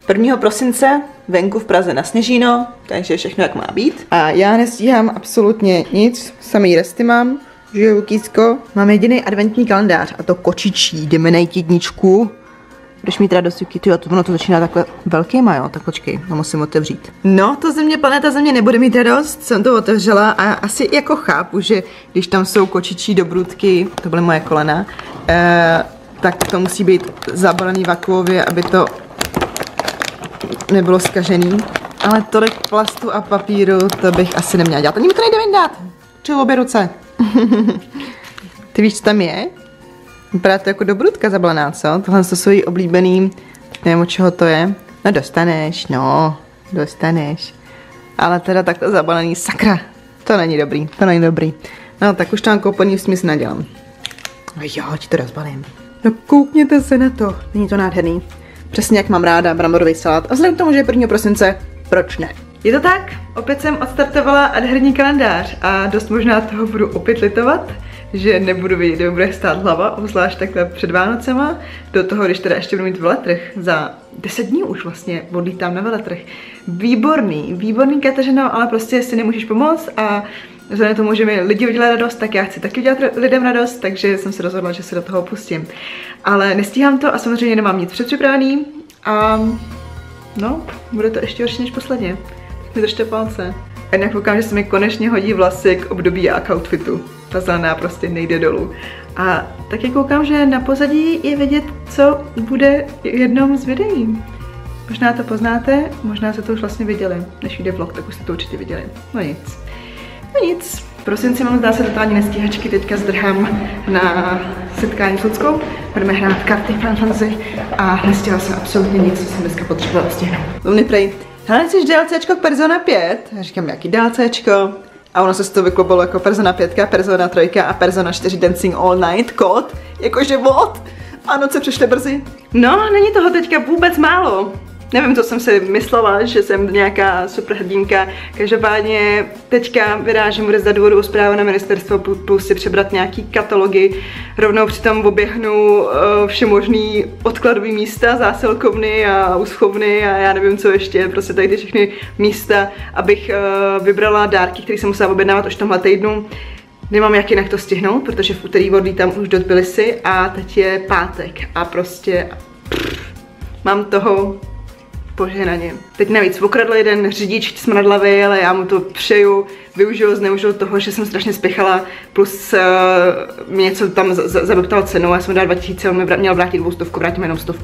1. prosince venku v Praze nasněžíno, takže všechno jak má být. A já nestíhám absolutně nic, samý resty mám, žiju kýsko. Mám jediný adventní kalendář a to kočičí, jdeme najít jedničku. Budeš mít radost, Juky, tyjo, ono to začíná takhle velkýma, jo, tak počkej, no musím otevřít. No, to planeta Země nebude mít radost, jsem to otevřela a asi jako chápu, že když tam jsou kočičí dobrůdky, to byly moje kolena, tak to musí být zabalený vakuově, aby to nebylo zkažený. Ale tolik plastu a papíru, to bych asi neměla dělat. Ani mi to nejde vyndat. Čili obě ruce. Ty víš, co tam je? Vypadá to jako dobrůdka zabalená, co? Tohle jsou její oblíbený, nevím, od čeho to je. No, dostaneš. Ale teda takhle zabalený, sakra. To není dobrý. No, tak už tam koupený smysl nadělám. Jo, ti to rozbalím. No, koukněte se na to. Není to nádherný. Přesně jak mám ráda bramborový salát. A vzhledem k tomu, že je 1. prosince, proč ne? Je to tak, opět jsem odstartovala adherní kalendář a dost možná toho budu opět litovat, že nebudu vědět, kde bude stát hlava, obzvlášť takhle před Vánocema. Do toho, když teda ještě budu mít veletrh, za 10 dní už vlastně odlítám na veletrh. Výborný Kateřino, ale prostě si nemůžeš pomoct a vzhledem k tomu, že mi lidi udělají radost, tak já chci taky udělat lidem radost, takže jsem se rozhodla, že se do toho pustím. Ale nestíhám to a samozřejmě nemám nic předpřipravený a no, bude to ještě horší než posledně. Tak mi držte palce. A jinak koukám, že se mi konečně hodí vlasy k období a k outfitu. Ta zelená prostě nejde dolů. A taky koukám, že na pozadí je vidět, co bude v jednom z videí. Možná to poznáte, možná se to už vlastně viděli. Než jde vlog, tak už jste to určitě viděli. No nic. V prosinci mám, zdá se, totální nestíhačky, teďka zdrhám na setkání s Luckou. Budeme hrát karty Final Fantasy a nestihla jsem absolutně nic, co jsem dneska potřebovala stihnout. To mě prej, hele, chceš DLCčko k Persona 5? Já říkám, jaký DLCčko? A ono se z toho vyklopilo jako Persona 5, Persona 3 a Persona 4 Dancing All Night kód. Jakože what? Vánoce přišly brzy. No, není toho teďka vůbec málo. Nevím, co jsem si myslela, že jsem nějaká superhrdinka. Každopádně teďka vyrážím bude za důvodovou zprávu na ministerstvo, plus si přebrat nějaký katalogy. Rovnou přitom oběhnu všemožný odkladový místa, zásilkovny a úschovny a já nevím co ještě, prostě tady ty všechny místa, abych vybrala dárky, které jsem musela objednávat už tomhle týdnu. Nemám jak jinak to stihnout, protože v úterý odlítám už do Tbilisi a teď je pátek a prostě mám toho požehnaně. Teď navíc okradl jeden řidič smradlavý, ale já mu to přeju, zneužil toho, že jsem strašně spěchala, plus mi něco tam zabeptal cenou, já jsem dala 2000, on mi měl vrátit 200, vrátím jenom 100.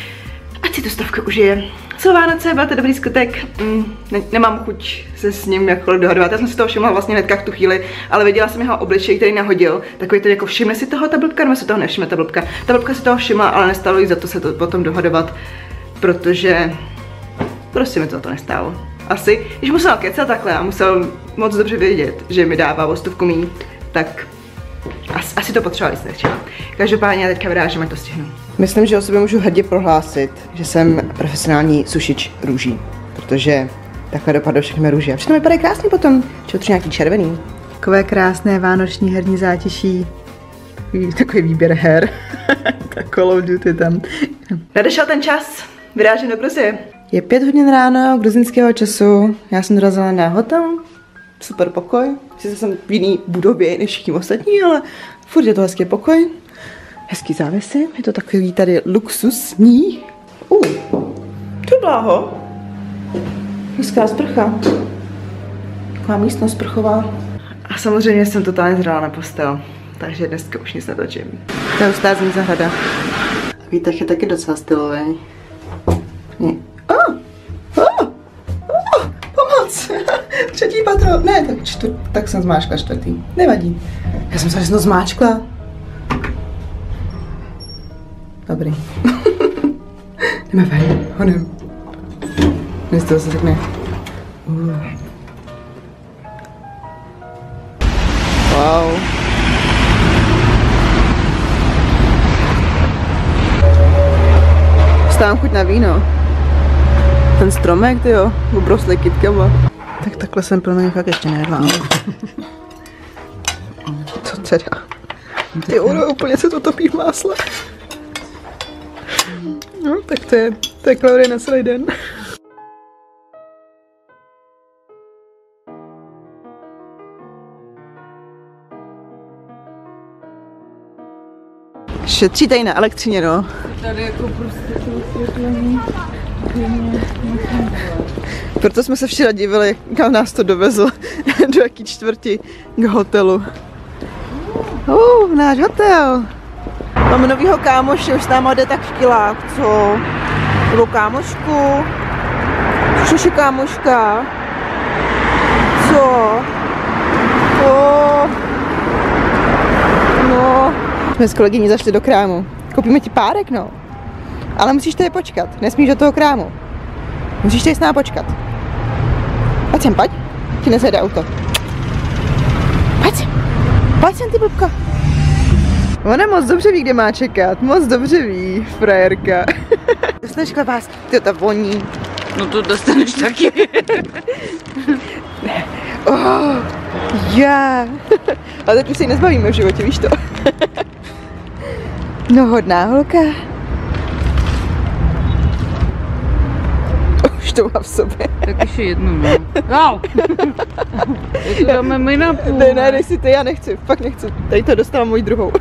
Ať si tu 100 užije. Jsou Vánoce, byl to dobrý skutek, nemám chuť se s ním jakkoliv dohadovat. Já jsem si toho všimla vlastně hnedka v tu chvíli, ale viděla jsem jeho obličej, který nahodil. Takový to jako všimne si toho ta blbka, nebo si toho nevšimne ta blbka. Ta blbka si toho všimla, ale nestalo jí za to se to potom dohadovat, protože prostě mi to nestálo. Asi, když musel kecat takhle a musel moc dobře vědět, že mi dává o 100 míň, tak asi to potřeba víc nechtěla. Každopádně já teďka vyrážím, ať to stihnu. Myslím, že o sobě můžu hrdě prohlásit, že jsem profesionální sušič růží, protože takhle dopadlo všechny růže. A všechno vypadají krásně potom, čo nějaký červený. Takové krásné vánoční herní zátěší. Takový výběr her. Tak Call of Duty tam. Nadešel ten čas, vyrážím do Gruzie. Je 5 hodin ráno gruzinského času, já jsem dorazila na hotel, super pokoj, sice jsem v jiný budově než všichni ostatní, ale furt je to hezký pokoj, hezký závěsy, je to takový tady luxusní. To bláho, hezká sprcha, taková místnost sprchová. A samozřejmě jsem totálně zrala na postel, takže dneska už nic netočím. To je stázní zahrada. Výtah je taky docela stylový. Pomoc! 3. patro, ne, tak jsem zmáčkla 4. Nevadí. Já jsem se to zmáčkla. Dobrý. Jdeme ven, honem. Dnes to zase řekne. Wow. Stávám chuť na víno. Ten stromek, tyjo, obroslý kytkama. Tak takhle jsem pro mě fakt ještě nejedla. Co teda? Ty ono, úplně se to topí v másle. No, tak to je To je kalorie na celý den. Šetří tady na elektřině, no. Tady jako prostě to osvětlení. Proto jsme se včera divili, kam nás to dovezlo, do jaký čtvrti k hotelu. Náš hotel. Máme novýho kámoše, už s náma jde tak škilák, co? Nebo kámošku? Což je kámoška? Co? No. Jsme s kolegyní zašli do krámu. Koupíme ti párek, no. Ale musíš tady počkat, nesmíš do toho krámu. Musíš tady s námi počkat. Pojď sem, pojď. Ti nezajde auto. Pojď sem, ty blbko. Ona moc dobře ví, kde má čekat. Moc dobře ví, frajerka. Dostaneš klobás? Ty to voní. No to dostaneš taky. Ale tak už se jí nezbavíme v životě, víš to? No hodná holka. Už to má v sobě. Tak ještě jednu, no. Au! To dáme my na půl. Ne, dej si ty, já nechci, fakt nechci. Tady to dostávám moji druhou.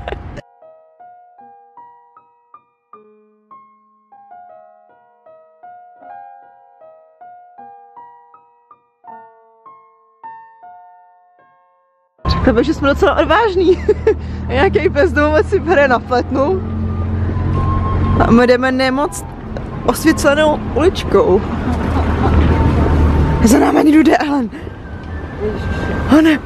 Řekla bych, že jsme docela odvážný. Nějaký bezdomovec si bere na fletnu. A my jdeme nemoc osvětlenou uličkou. Za náma někdo jde, Ellen. Oh, ne.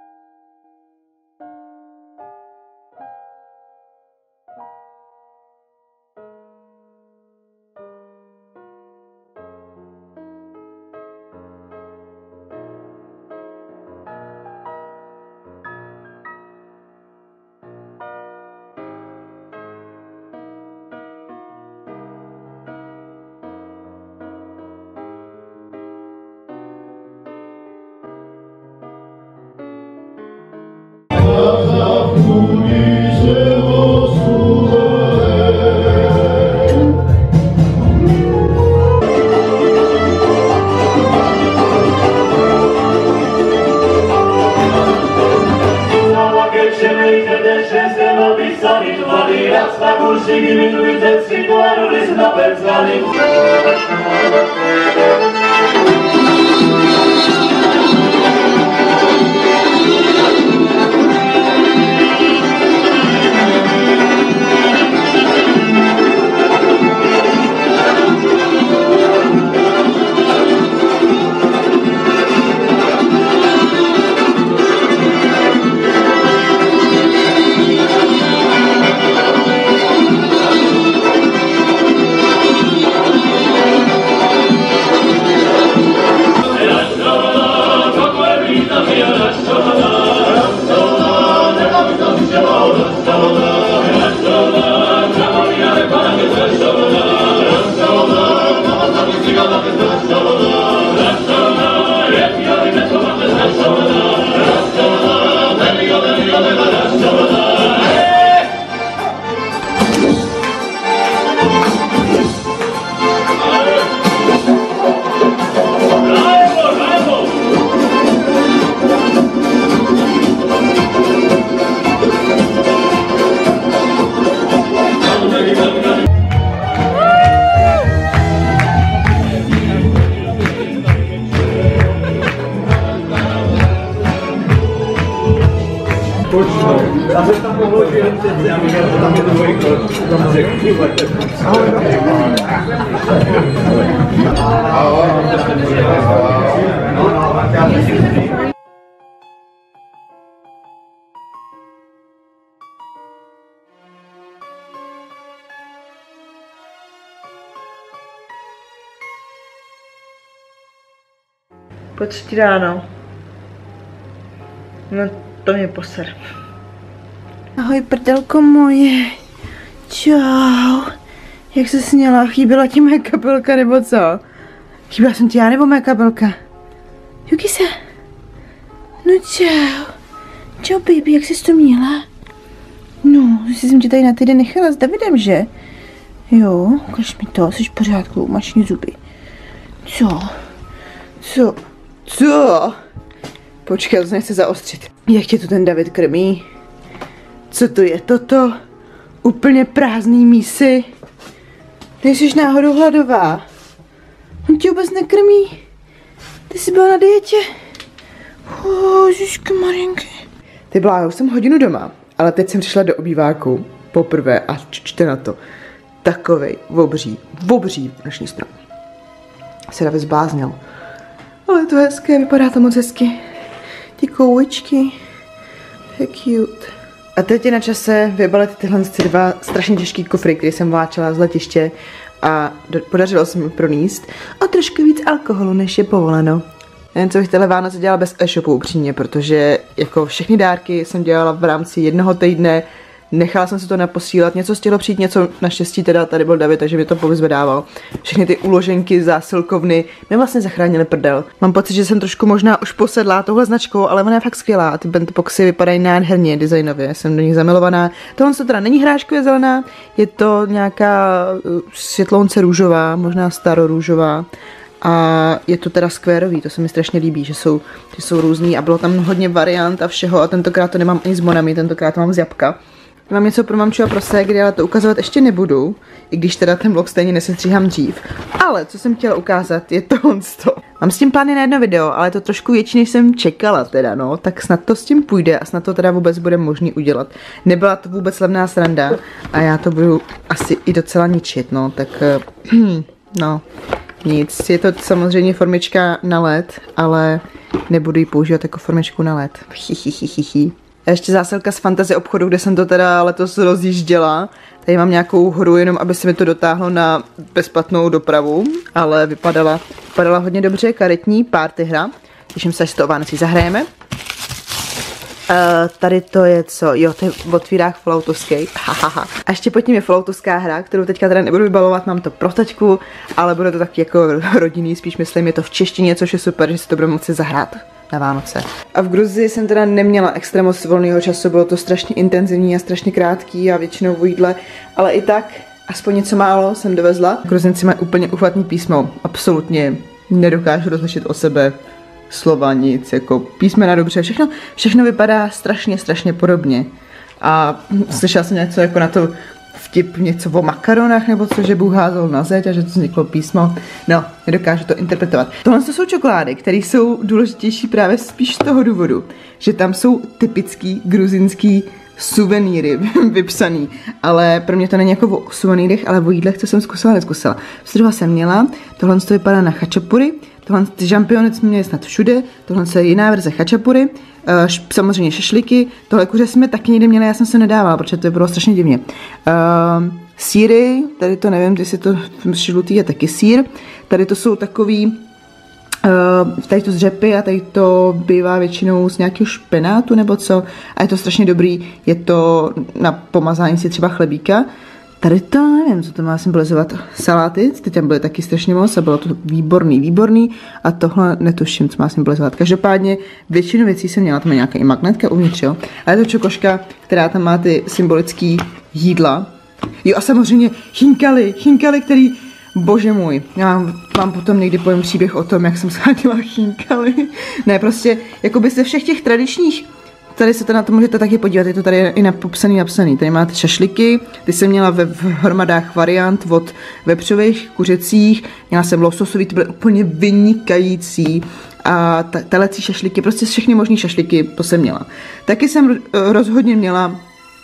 Po 3 ráno. No to mě poser. Ahoj prdelko moje. Čau. Jak se sněla? Chyběla ti moje kabelka nebo co? Chyběla jsem ti já nebo moje kabelka? Jukise. No čau. Čau baby, jak jsi to měla? No, jsem tě tady na týden nechala s Davidem, že? Jo, ukaž mi to, jsi v pořádku, máš zuby. Co? Počkej, to se nechce zaostřit. Jak tě tu ten David krmí? Co to je toto? Úplně prázdný mísy. Nejsiš náhodou hladová? On tě vůbec nekrmí? Ty jsi byla na dietě? Ježišky Marinky. Ty bláho, už jsem hodinu doma, ale teď jsem přišla do obýváku poprvé a čte na to. Takovej obří noční strom. Se David zbláznil. Ale je to hezké, vypadá to moc hezky. Ty kouječky. To je cute. A teď je na čase vybalit tyhle dva strašně těžký kufry, které jsem vláčela z letiště a podařilo se mi pronést a trošku víc alkoholu, než je povoleno. Jen co bych tyhle Vánoce dělala bez e-shopu upřímně, protože jako všechny dárky jsem dělala v rámci jednoho týdne, nechala jsem se to naposílat, něco chtělo přijít, něco naštěstí teda tady byl David, takže mi to povyzvedával. Všechny ty uloženky, zásilkovny mi vlastně zachránily prdel. Mám pocit, že jsem trošku možná už posedlá touhle značkou, ale ona je fakt skvělá. Ty bentoboxy vypadají nádherně designově, jsem do nich zamilovaná. Tohle to teda není hráškově zelená, je to nějaká světlounce růžová, možná starorůžová. A je to teda skvérový, to se mi strašně líbí, že jsou různý a bylo tam hodně variant a všeho a tentokrát to nemám ani s monami, tentokrát to mám z jabka. Mám něco pro mamču a pro ségry, ale to ukazovat ještě nebudu, i když teda ten vlog stejně nesestříhám dřív. Ale co jsem chtěla ukázat je tohle. Mám s tím plány na jedno video, ale je to trošku větší, než jsem čekala teda, no, tak snad to s tím půjde a snad to teda vůbec bude možný udělat. Nebyla to vůbec levná sranda a já to budu asi i docela ničit, no, tak no. Nic, je to samozřejmě formička na led, ale nebudu ji používat jako formičku na led. A ještě zásilka z fantasy obchodu, kde jsem to teda letos rozjížděla. Tady mám nějakou hru, jenom aby se mi to dotáhlo na bezplatnou dopravu, ale vypadala hodně dobře, karetní party hra. Těším se, až si to o Vánocí zahrajeme. Tady to je co? Jo, to je v otvírách Fallout Escape. A ještě pod tím je falloutovská hra, kterou teďka teda nebudu vybavovat, mám to pro taťku, ale bude to taky jako rodinný, spíš myslím, je to v češtině, což je super, že si to budeme moci zahrát na Vánoce. A v Gruzii jsem teda neměla extra moc volného času, bylo to strašně intenzivní a strašně krátký a většinou v jídle, ale i tak aspoň něco málo jsem dovezla. Gruzinci mají úplně uchvatný písmo, absolutně nedokážu rozlišit o sebe slova, nic, jako písmena dobře, všechno vypadá strašně podobně. A slyšela jsem něco jako na to vtip, něco o makaronách nebo co, že Bůh házel na zeď a že to vzniklo písmo. No, nedokážu to interpretovat. Tohle jsou čokolády, které jsou důležitější právě spíš z toho důvodu, že tam jsou typický gruzinský suvenýry vypsaný, ale pro mě to není jako o suvenýrech, ale o jídlech, co jsem neskusila. Vstřeba jsem měla, tohle to vypadá na chačapury, tohle ty žampiony jsme měli snad všude, tohle je jiná verze chačapury, samozřejmě šašliky, tohle kuře jsme taky někde měli, já jsem se nedávala, protože to bylo strašně divně. Sýry, tady to nevím, jestli to žlutý je taky sýr, tady to jsou takový, tady to z řepy a tady to bývá většinou z nějakého špenátu nebo co a je to strašně dobrý, je to na pomazání si třeba chlebíka. Tady to, nevím, co to má symbolizovat, saláty, ty tam byly taky strašně moc a bylo to výborný a tohle netuším, co má symbolizovat. Každopádně většinu věcí jsem měla, tam je nějaká i magnetka uvnitř, jo, a je to čokoška, která tam má ty symbolický jídla. Jo a samozřejmě chinkali, který, bože můj, já vám potom někdy povím příběh o tom, jak jsem sháněla chinkali. Ne, prostě, jakoby ze všech těch tradičních. Tady se to na to můžete taky podívat, je to tady i napsaný. Tady máte šašliky, ty jsem měla v hromadách variant od vepřových, kuřecích, měla jsem lososový, ty byly úplně vynikající a telecí šašliky, prostě všechny možný šašliky, to jsem měla. Taky jsem rozhodně měla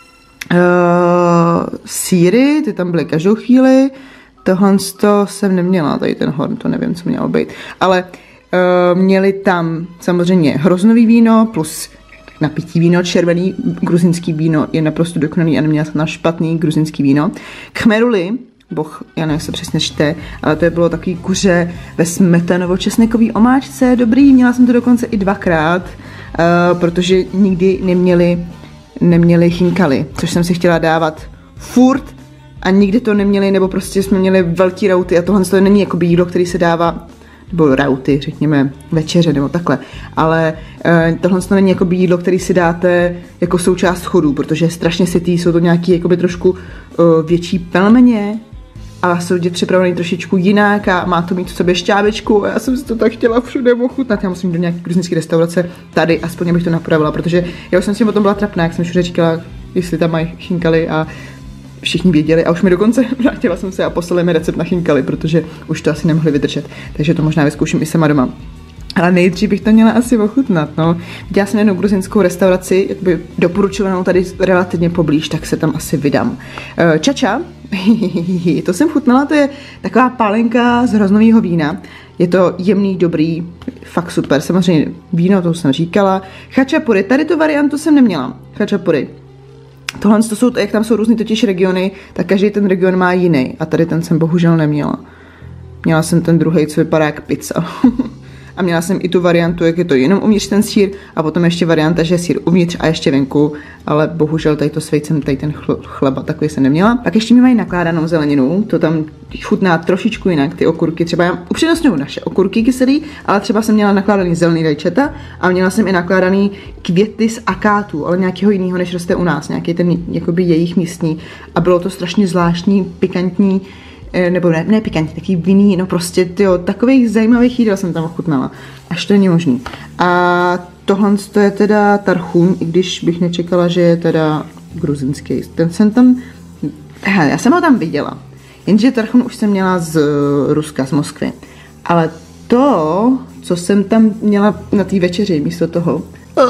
sýry, ty tam byly každou chvíli, tohle jsem neměla, tady ten horn, to nevím, co mělo být, ale měli tam samozřejmě hroznový víno plus na pití víno, červený gruzinský víno je naprosto dokonalý a neměla jsem na špatný gruzinský víno. Khmeruli, já nevím, jak se přesně čte, ale to je bylo takový kuře ve smetanovo-česnekový omáčce, dobrý, měla jsem to dokonce i dvakrát, protože nikdy neměli chinkali, což jsem si chtěla dávat furt a nikdy to neměli, nebo prostě jsme měli velký rauty a tohle to není jako jídlo, který se dává nebo rauty, řekněme, večeře nebo takhle. Ale tohle to není jako jídlo, který si dáte jako součást chodu, protože je strašně sytý, jsou to nějaký jakoby trošku větší pelmeně, a jsou děti připravený trošičku jinak a má to mít v sobě šťávečku a já jsem si to tak chtěla všude ochutnat. Já musím jít do nějaké gruzinské restaurace tady, aspoň abych to napravila, protože já už jsem si o tom byla trapná, jak jsem všude říkala, jestli tam mají chinkali a všichni věděli a už mi dokonce vrátila jsem se a poslali mi recept na chinkali, protože už to asi nemohli vydržet, takže to možná vyzkouším i sama doma. Ale nejdřív bych to měla asi ochutnat, no. Viděla jsem jednu gruzinskou restauraci, jakoby doporučovanou tady relativně poblíž, tak se tam asi vydám. Čača, to jsem chutnala, to je taková pálenka z hroznového vína. Je to jemný, dobrý, fakt super. Samozřejmě víno, to jsem říkala. Chačapury, tady tu variantu jsem neměla. Chačapury. Tohle to jsou, jak tam jsou různý totiž regiony, tak každý ten region má jiný. A tady ten jsem bohužel neměla. Měla jsem ten druhý, co vypadá jak pizza. A měla jsem i tu variantu, jak je to jenom uvnitř ten sýr a potom ještě varianta, že je sýr uvnitř a ještě venku, ale bohužel tady to s vejcem, tady ten chleba takový jsem neměla. Pak ještě mi mají nakládanou zeleninu, to tam chutná trošičku jinak, ty okurky, třeba já upřednostňuji naše okurky kyselý, ale třeba jsem měla nakládaný zelený rajčata a měla jsem i nakládaný květy z akátu, ale nějakého jiného, než roste u nás, nějaký ten jakoby jejich místní a bylo to strašně zvláštní, pikantní, nebo ne pikantní, takový vinný, no prostě tyjo, takových zajímavých jídel jsem tam ochutnala. Až to není možný. A tohle to je teda tarchun, i když bych nečekala, že je teda gruzinský. Ten jsem tam, já jsem ho tam viděla. Jenže tarchun už jsem měla z Ruska, z Moskvy. Ale to, co jsem tam měla na té večeři místo toho,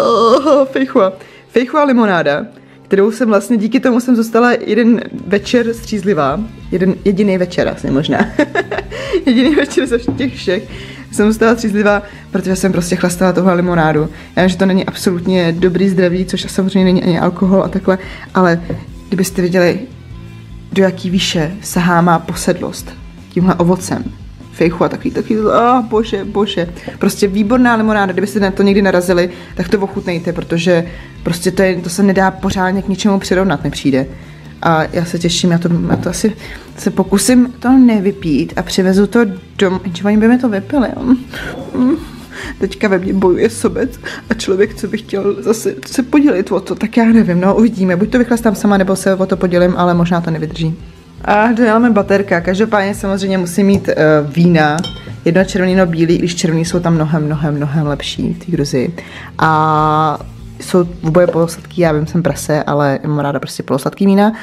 fejchua limonáda, kterou jsem vlastně, díky tomu jsem zůstala jeden večer střízlivá, jediný večer asi možná, jediný večer ze těch všech, jsem zůstala střízlivá, protože jsem prostě chlastala tohle limonádu. Já vím, že to není absolutně dobrý zdraví, což samozřejmě není ani alkohol a takhle, ale kdybyste viděli, do jaký výše sahá má posedlost tímhle ovocem, fejchu a takový, bože. Prostě výborná limonáda, kdybyste na to někdy narazili, tak to ochutnejte, protože prostě to se nedá pořádně k ničemu přirovnat, nepřijde. A já se těším, já to asi se pokusím to nevypít a přivezu to domů, že oni by mi to vypili. Teďka ve mně bojuje sobec a člověk, co by chtěl zase se podělit o to, tak já nevím, no uvidíme, buď to vychlastám sama, nebo se o to podělím, ale možná to nevydrží. A dojáme baterka, každopádně samozřejmě musí mít vína, jedno červený, jedno bílý, když červený jsou tam mnohem lepší, ty Gruzii. A jsou oboje polosladký, já vím, jsem prase, ale mám ráda prostě polosladký vína.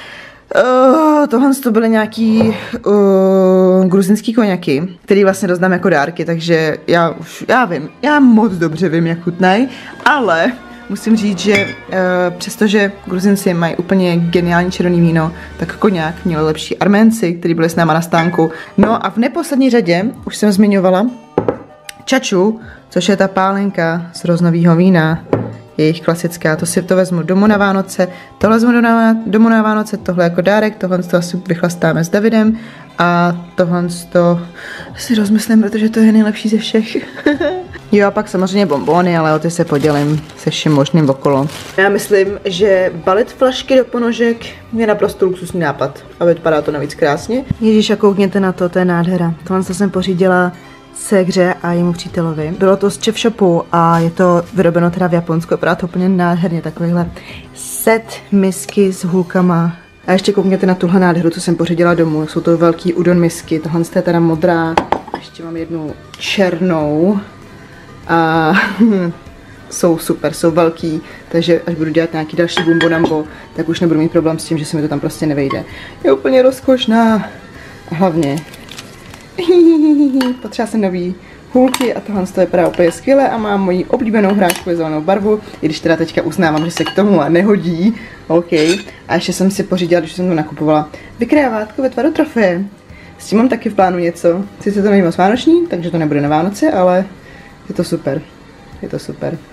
Tohle to byly nějaký gruzinský koněky, který vlastně rozdám jako dárky, takže já vím, já moc dobře vím, jak chutnají, ale musím říct, že přestože Gruzinci mají úplně geniální červený víno, tak koňák měli lepší Arménci, kteří byli s náma na stánku. No a v neposlední řadě už jsem zmiňovala čaču, což je ta pálenka z hroznového vína, jejich klasická, to vezmu domů na Vánoce, tohle vezmu domů na Vánoce, tohle jako dárek, tohle to asi vychlastáme s Davidem a tohle to si rozmyslím, protože to je nejlepší ze všech. Jo a pak samozřejmě bonbony, ale o ty se podělím se vším možným okolo. Já myslím, že balit flašky do ponožek je naprosto luxusní nápad a vypadá to navíc krásně. Ježíš, a koukněte na to je nádhera. Tohle jsem pořídila ségře a jejímu přítelovi. Bylo to z Chef Shopu a je to vyrobeno teda v Japonsku, vypadá to úplně nádherně, takovýhle set misky s hůlkama. A ještě koukněte na tuhle nádheru, co jsem pořídila domů. Jsou to velký udon misky, tohle je teda modrá, ještě mám jednu černou a jsou super, jsou velký, takže až budu dělat nějaký další bumbonambo, tak už nebudu mít problém s tím, že se mi to tam prostě nevejde. Je úplně rozkošná a hlavně potřeba jsem nový hůlky a tohle to vypadá úplně skvěle a mám moji oblíbenou hráčku zelenou barvu, i když teda teďka uznávám, že se k tomu nehodí. OK. A ještě jsem si pořídila, když jsem to nakupovala, vykryjávátko ve tvaru trofeje. S tím mám taky v plánu něco. Sice to není moc vánoční, takže to nebude na Vánoce, ale je to super. Je to super.